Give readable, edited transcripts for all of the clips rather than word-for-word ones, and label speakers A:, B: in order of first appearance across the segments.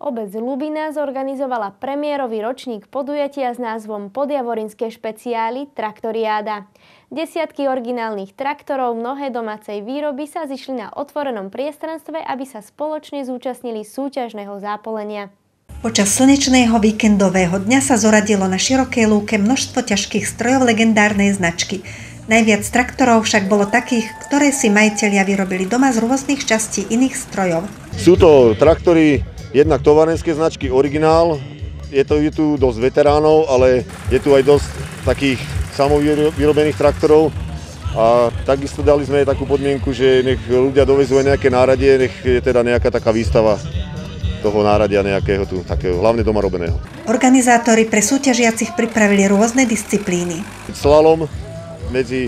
A: Obec Ľubina zorganizovala premiérový ročník podujatia s názvom Podjavorinské špeciály Traktoriáda. Desiatky originálnych traktorov mnohé domácej výroby sa zišli na otvorenom priestranstve, aby sa spoločne zúčastnili súťažného zápolenia.
B: Počas slnečného víkendového dňa sa zoradilo na širokej lúke množstvo ťažkých strojov legendárnej značky. Najviac traktorov však bolo takých, ktoré si majitelia vyrobili doma z rôznych častí iných strojov.
C: Sú to traktory jednak tovarenské značky originál, je tu dosť veteránov, ale je tu aj dosť takých samovyrobených traktorov. A takisto dali sme takú podmienku, že nech ľudia dovezú aj nejaké náradie, nech je teda nejaká taká výstava toho náradia nejakého tu, takého hlavne doma robeného.
B: Organizátori pre súťažiacich pripravili rôzne disciplíny.
C: Slalom medzi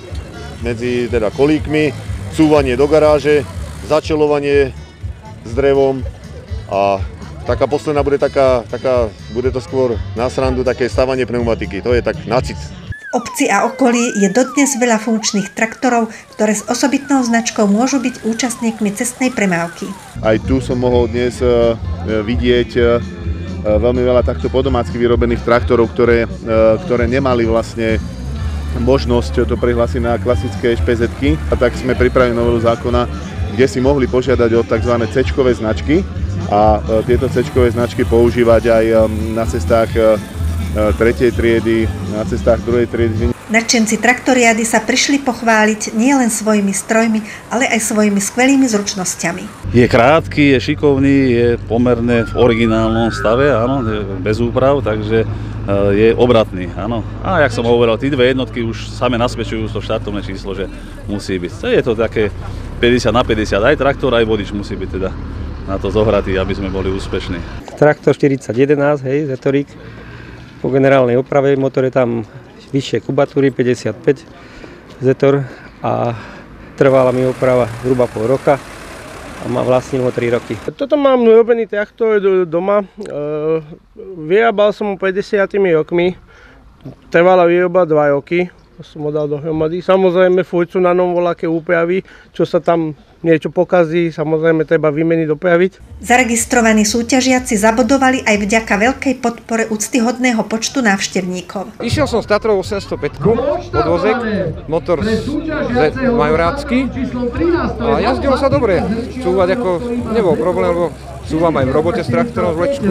C: teda kolíkmi, cúvanie do garáže, začeľovanie s drevom a taká posledná bude bude to skôr na srandu, také stavanie pneumatiky, to je tak na cit.
B: V obci a okolí je dodnes veľa funkčných traktorov, ktoré s osobitnou značkou môžu byť účastníkmi cestnej premávky.
D: Aj tu som mohol dnes vidieť veľmi veľa takto podomácky vyrobených traktorov, ktoré nemali vlastne možnosť to prihlásiť na klasické špezetky. A tak sme pripravili novelu zákona, kde si mohli požiadať o tzv. C-čkové značky a tieto C-čkové značky používať aj na cestách 3. triedy, na cestách 2. triedy.
B: Nadšenci traktoriády sa prišli pochváliť nielen svojimi strojmi, ale aj svojimi skvelými zručnosťami.
E: Je krátky, je šikovný, je pomerne v originálnom stave, áno, bez úprav, takže je obratný, áno. A jak som hovoril, tí dve jednotky už same nasvedčujú to štartovné číslo, že musí byť. Je to také 50/50, aj traktor, aj vodič musí byť teda na to zohratý, aby sme boli úspešní.
F: Traktor 4011, hej, Zetorík. Po generálnej oprave motor je tam vyššie kubatúry, 55 Zetor a trvala mi oprava zhruba pol roka a vlastnil ho 3 roky.
G: Toto mám robený traktor doma, vyrábal som ho 50 rokmi, trvala výroba 2 roky, som ho dal dohromady. Samozrejme furt sú na ňom voľaké úpravy, čo sa tam niečo pokazí, samozrejme treba vymeniť, dopraviť.
B: Zaregistrovaní súťažiaci zabodovali aj vďaka veľkej podpore úctyhodného počtu návštevníkov.
H: Išiel som s Tatrou 805 podvozek, motor majorácky a jazdilo sa dobre. Cúvať ako nebol problém, lebo cúvam aj v robote s traktorom v vlečku.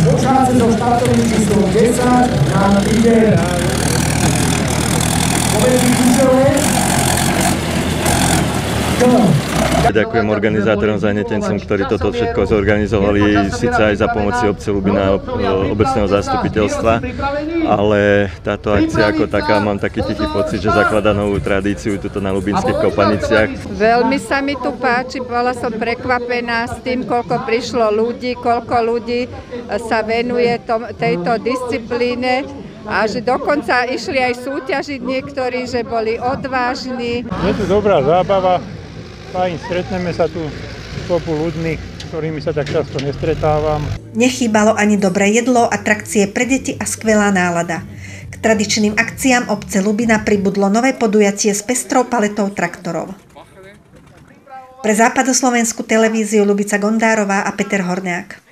I: Ďakujem organizátorom, zanetencom, ktorí toto všetko zorganizovali, síce aj za pomoci obce Ľubina, obecného zastupiteľstva, ale táto akcia ako taká, mám taký tichý pocit, že zakladá novú tradíciu tuto na ľubinských Kopaniciach.
J: Veľmi sa mi tu páči, bola som prekvapená s tým, koľko prišlo ľudí, koľko ľudí sa venuje tejto disciplíne. A že dokonca išli aj súťažiť niektorí, že boli odvážni.
K: Je tu dobrá zábava, fajn, stretneme sa tu s kopu ľuďmi, s ktorými sa tak často nestretávam.
B: Nechýbalo ani dobré jedlo, atrakcie pre deti a skvelá nálada. K tradičným akciám obce Ľubina pribudlo nové podujatie s pestrou paletou traktorov. Pre západoslovenskú televíziu Ľubica Gondárová a Peter Horňák.